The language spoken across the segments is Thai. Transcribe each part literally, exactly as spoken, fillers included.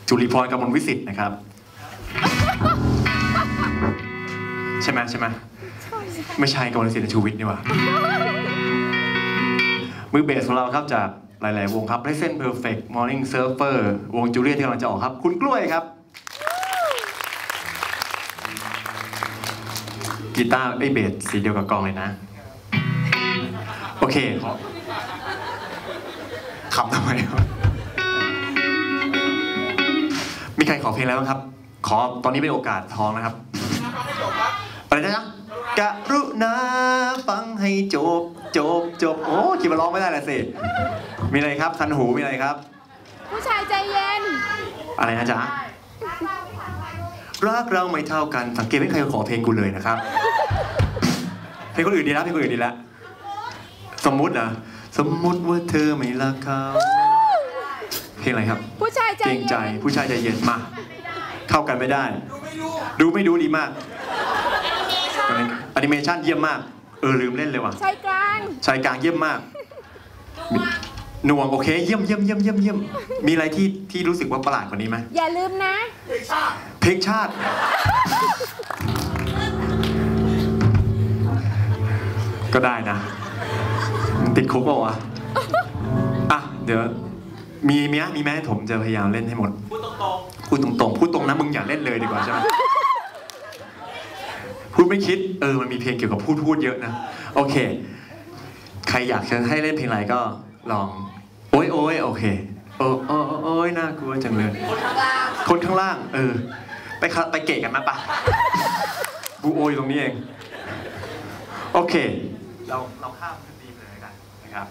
จุลีพรกมลวิสิทธิ์นะครับใช่ไหมใช่ไหมไม่ใช่กมลวิสิทธิ์ชูวิทย์นี่หว่ามือเบสของเราครับจากหลายๆวงครับ Present Perfect Morning Surfer วงจูเลียที่กำลังจะออกครับคุณกล้วยครับกีตาร์ไอ้เบสสีเดียวกับกองเลยนะโอเคขำทำไมมีใครขอเพลงแล้วครับขอตอนนี้เป็นโอกาสทองนะครับอะไรนะกรุณาฟังให้จบจบจบโอ้คิดว่าร้องไม่ได้ละสิมีอะไรครับคันหูมีอะไรครับผู้ชายใจเย็นอะไรนะจ๊ะรักเราไม่เท่ากันสังเกตไม่ใครขอเพลงกูเลยนะครับเพลงคนอื่นดีแล้วเพลงคนอื่นดีแล้วสมมุตินะสมมุติว่าเธอไม่รักเขาเพลงอะไรครับผู้ชายใจเย็นใจผู้ชายใจเย็นมาเข้ากันไม่ได้ดูไม่ดูดีมากแอนิเมชันเยี่ยมมากเออลืมเล่นเลยว่ะชายกลางชายกลางเยี่ยมมากหน่วงโอเคเยี่ยมเยี่ยมเยี่ยมเยี่ยมเยี่ยมมีอะไรที่ที่รู้สึกว่าประหลาดกว่านี้ไหมอย่าลืมนะเพลงชาติก็ได้นะติดคุกเปล่าวะอ่ะเดี๋ยวมีมีมีแม่ผมจะพยายามเล่นให้หมดพูดตรงๆพูดตรงๆพูดตรงนะมึงอย่าเล่นเลยดีกว่าใช่ไหมพูดไม่คิดเออมันมีเพลงเกี่ยวกับพูดพูดเยอะนะโอเคใครอยากจะให้เล่นเพลงอะไรก็ลองโอ้ยโอ้ยโอเคโอ้โอ้โอ้ยน่ากลัวจังเลยคนข้างล่างเออไปไปเกะกันมาปะกูโอ้ยตรงนี้เองโอเคเราเราข้ามดีเลยกันนะครับ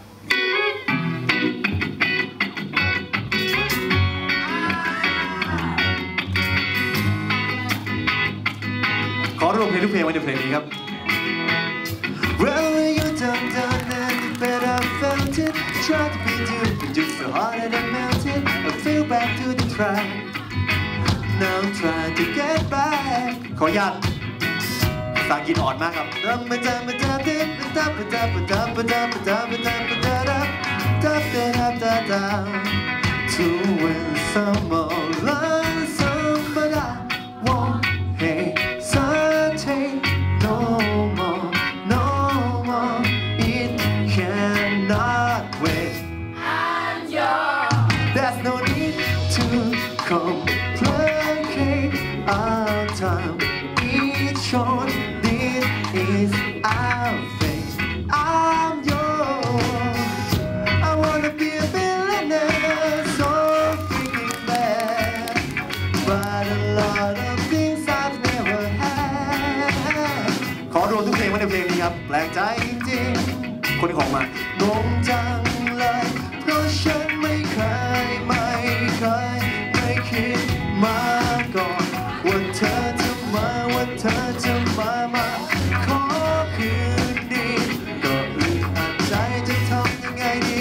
ขอรวมเพลงทุกเพลงไว้ในเพลงนี้ครับ Well you done done and you better felt it Try to be different just so hard that I melted I feel back to the track Now I'm trying to get back ขออนุญาตภาษาอังกฤษอ่อนมากครับรัมมาจามาจาเด็ดมาจับมาจับมาจับมาจับมาจับมาจับมาจับจับจับจับจับจับ To win some more love some but I won't hesitate no more no more it cannot wait I'm yours There's no need to complicate our time each short this is our fate I'm yours I wanna be a billionaire so freaking bad but a lot of things I've never had ขอรวมทุกเพลงไว้ในเพลงนี้ครับแปลกใจจริงๆคนที่ของมางงจังเลยเพราะฉันไม่เคยไม่เคยไม่คิดมาก่อนว่าเธอจะมาว่าเธอจะมามาขอคืนดีก็อึดอัดใจจะทำยังไงดี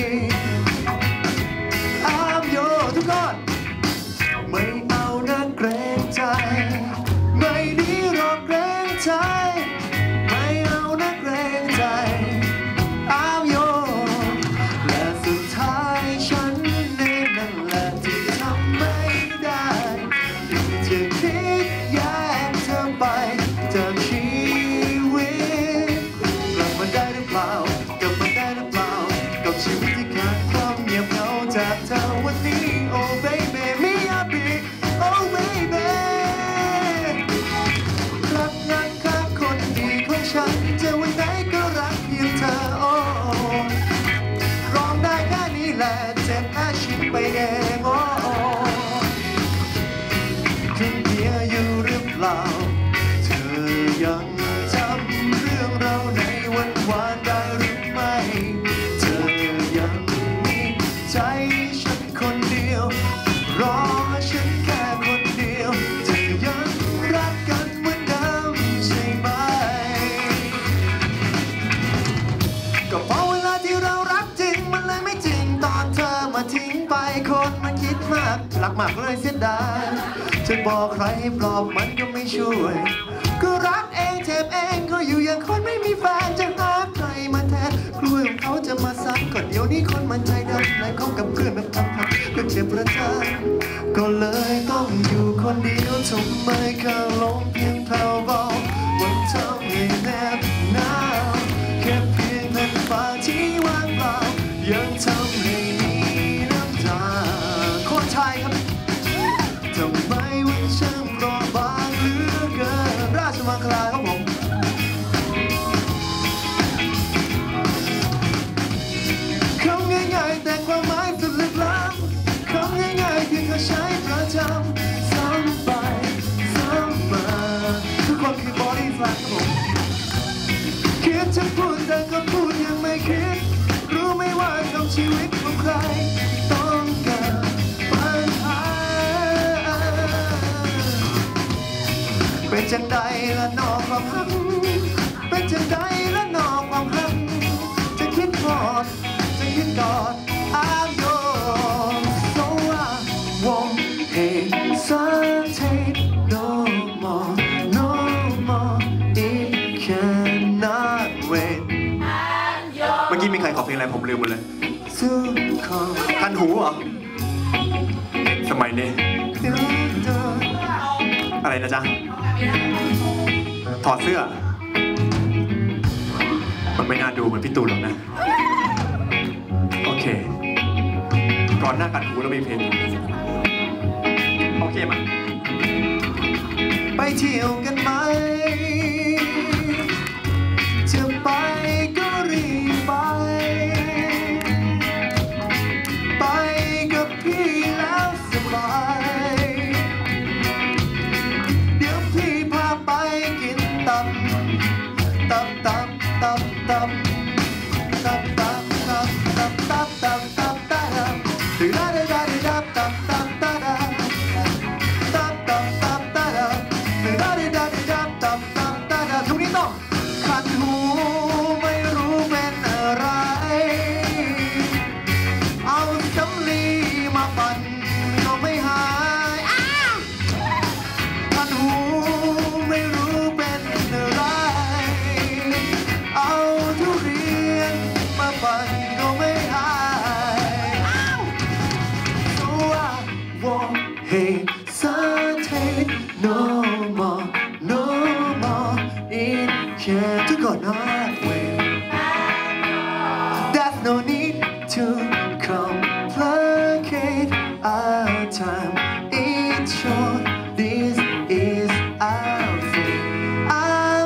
I'm yours ทุกคนไม่เอานะเกรงใจไม่ดีหรอกเกรงใจไม่เอานะเกรงใจ I'm yours และสุดท้ายฉันนี่นั่นแหละที่ทำไม่ได้จะคิดแยกเธอไปจากชีวิตกลับมาได้หรือเปล่ากลับมาได้หรือเปล่ากับชีวิตที่ขาดความเงียบเหงาจากเธอวันนี้ Oh baby me happy Oh baby รักนักรักคนดีของฉันจะวันไหนก็รักเพียงเธอ โอ้ร้องได้แค่นี้แหละเจ็บแค่ชิดไปเองโอ้ถึงเพียอยู่หรือเปล่าเธอยังจำเรื่องเราในวันวานได้หรือไม่เธอยังมีใจฉันคนเดียวรอฉันแค่คนเดียวเธอยังรักกันเหมือนเดิมใช่ไหมก็เพราะเวลาที่เรารักจริงมันเลยไม่จริงตอนเธอมาทิ้งไปคนมันคิดมากรักมากเลยเสียดายจะบอกใครให้ปลอบมันก็ไม่ช่วยก็รักเองเจ็บเองก็อยู่อย่างคนไม่มีแฟนจะหาใครมาแทนกลัวเขาจะมาซ้ำก็เดี๋ยวนี้คนมันใจดำเลยคบกับเพื่อนแบบทำพักก็เจ็บประจานก็เลยต้องำไมข้าลงเพียงแผ่วเบาวันทำให้แนบหนาวแค่เพียงแผ่นฟ้าที่ว่างเปล่ายังทำให้มีน้ำตาคนไทยครับทำไมวันช่างเปราะบางเหลือเกินราชมังคลาครับผมคำง่ายๆแต่ความหมายสุดลึกล้ำคำง่ายๆที่เขาใช้ประจำซ้ำไปซ้ำมาทุกคนคือบอดี้สแลมครับผมคิดจะพูดแต่ก็พูดยังไม่คิดรู้ไหมว่าคำชีวิตของใครต้องการปัญหาเป็นจังใดละนอกความหักเป็นจังใดละนอกความหักจะคิดพอดจะคิดกอด I'm yours so I won't hesitate no more no more it cannot wait เมื่อกี้มีใครขอเพลงอะไรผมลืมหมดเลยสู้ขอคันหูเหรอสมัยนี้อะไรนะจ๊ะถอดเสื้อมันไม่น่าดูเหมือนพี่ตูนหรอกนะโอเคก่อนหน้ากันหูเรามีเพลงโอเคมาไปเที่ยวกันไหมจะไปก็รีบไปไปกับพี่แล้วสบายเดี๋ยวพี่พาไปกินตับตับตับตับตับตับตับตับตับตับตับตับตับตื่นได้ได้ได้ตับตับตับตับตับตับตับตับตื่นได้ได้ได้ตับตับตับทุกนี้ต้องคันหูไม่รู้เป็นอะไรเอาสำลีมาปั่นก็ไม่หายคันหูไม่รู้เป็นอะไรเอาทุเรียนมาปั่นก็ไม่หาย So I won't hesitate no more no more it can't to go not wait there's no need to complicate our time it's short this is our fate I'm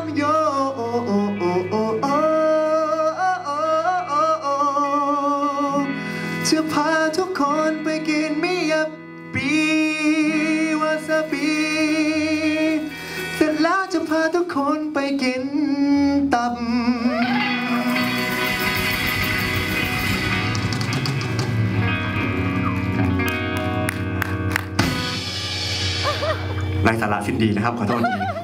yours จะพาทุกคนไปกินมิยาบิวาซาบิเสร็จแล้วจะพาทุกคนไปกินตับไร้สาระสิ้นดีนะครับขอโทษที